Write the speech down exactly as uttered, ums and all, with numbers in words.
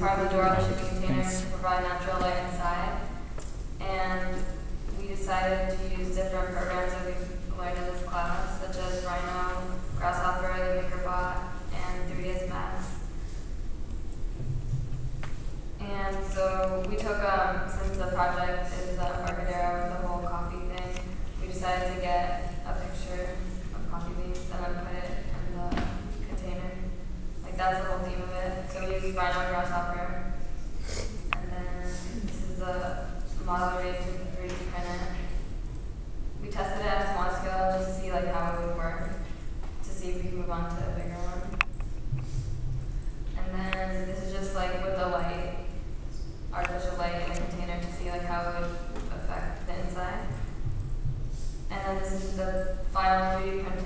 part of the door of the shipping container to provide natural light inside. And we decided to use different programs that we've learned in this class, such as Rhino, Grasshopper, the MakerBot, and three D S Max. And so we took, um, since the project is at Embarcadero, the whole coffee thing, we decided to get a picture of coffee beans and then put it in the container. Like that's the whole theme of it. So we used Rhino and Grasshopper. And then this is the model raised with the three D printer. We tested it at a small scale just to see like how it would work, to see if we could move on to a bigger one. And then this is just like with the light, artificial light in the container to see like how it would affect the inside. And then this is the final three D printer